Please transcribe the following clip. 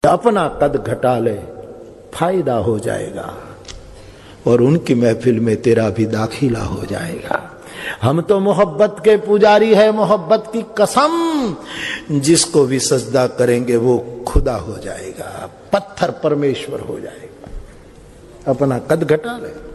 अपना कद घटा ले, फायदा हो जाएगा और उनकी महफिल में तेरा भी दाखिला हो जाएगा। हम तो मोहब्बत के पुजारी है, मोहब्बत की कसम, जिसको भी सजदा करेंगे वो खुदा हो जाएगा, पत्थर परमेश्वर हो जाएगा। अपना कद घटा ले।